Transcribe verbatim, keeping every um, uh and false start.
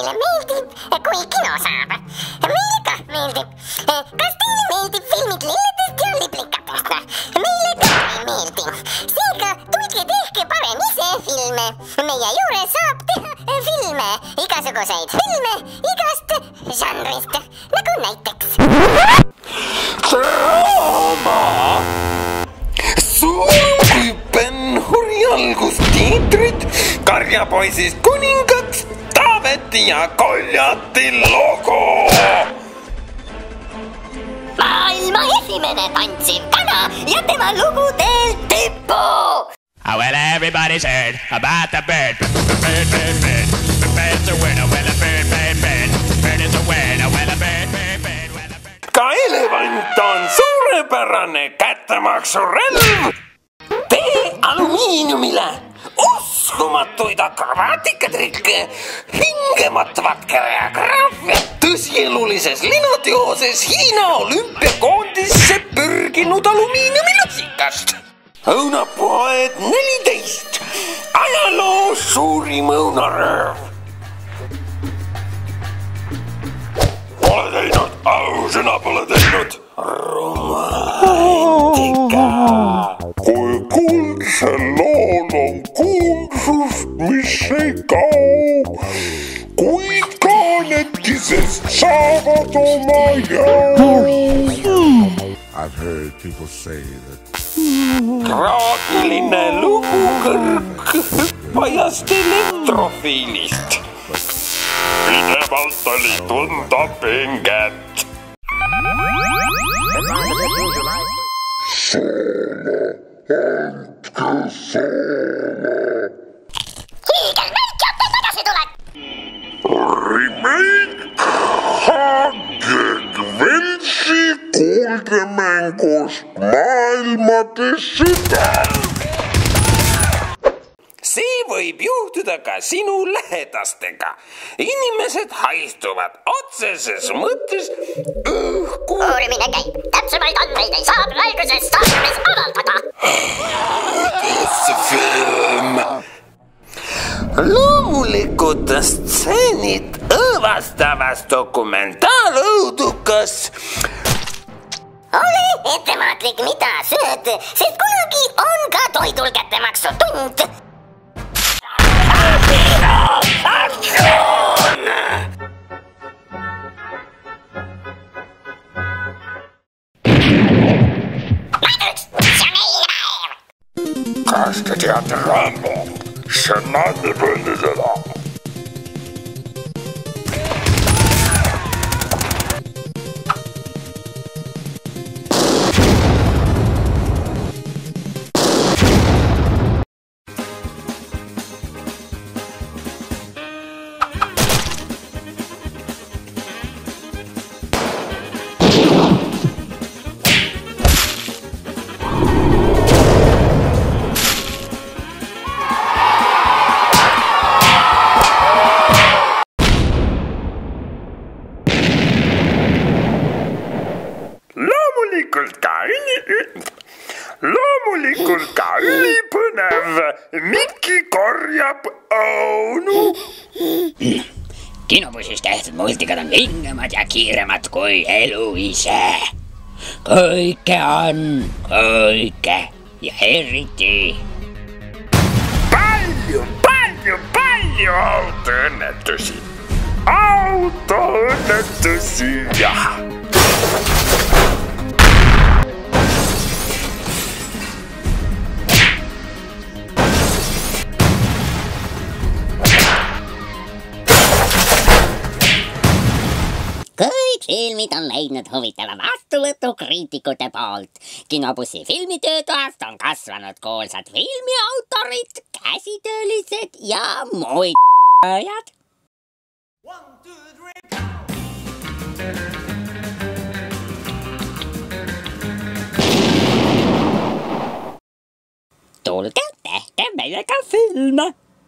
teile meeldib, kui kino saab? Meile ka meeldib. Kas teile meeldib filmid lilledest ja liblikatest? Meile ka ei meeldi. Seega tulge tehke parem ise filme. Meie juures saab teha filme, igasuguseid filme igast žanrist, nagu näiteks draama. Suurem kui Ben-Huri algustiitrid, Karjapoisist kuningaks, Taaveti ja Koljati logo. Maailma esimene tantsiv kana ja tema lugudel tippu. Oh, well, everybody's heard about the bird. Bird, bird, bird. The bird's a winner. Well, a bird, bird, bird. Bird is a winner. Well, a bird, bird, bird. Well, a bird. Ka elevant on suurepärane kättemaksurelv. Tee alumiiniumile uskumatuid akrobaatikatrikke, hingematvat koreograafiat tõsielulises linateoses Hiina olümpiakoondisse pürginud alumiiniumilasikast. Õunapoed neliteist, ajaloo suurim õunarööv. Pole teinud, ausõna pole teinud. Romantika. Kui kuldsel lool on kuulsust, mis ei kao, kui kaanetisest saavad oma jao. I've heard people say that traagiline lugu kõrghüppajast elektrofiilist. Pidevalt oli tunda pinget. Soolo, andke soolo. Hiigelmängijate tagasitulek. remake Hageg Veltsi kuuldemängust Maailmade sõda. See võib juhtuda ka sinu lähedastega. Inimesed haistuvad otseses mõttes õhku. Uurimine käib. Täpsemaid andmeid ei saa praeguses staadiumis avaldada. See film. Loomulikud stseenid õõvastavas dokumentaalõudukas. Ole ettevaatlik, mida sööd, sest kunagi on ka toidul kättemaksu tund. Kas te teate Rambo? See on nandipõldiseda. Loomulikult ka üli... Loomulikult ka ülipõnev Mikki korjab õunu. Kinobussis tehtud multikad on vingemad ja kiiremad kui elu ise. Kõike on, kõike ja eriti. Palju, palju, palju autoõnnetusi. Autoõnnetusi, jah. Kõik filmid on leidnud huvitava vastuvõtu kriitikute poolt. Kinobussi filmitöötoast on kasvanud kuulsad filmiautorid, käsitöölised ja muid ajad. Tulge, tehke meiega filme!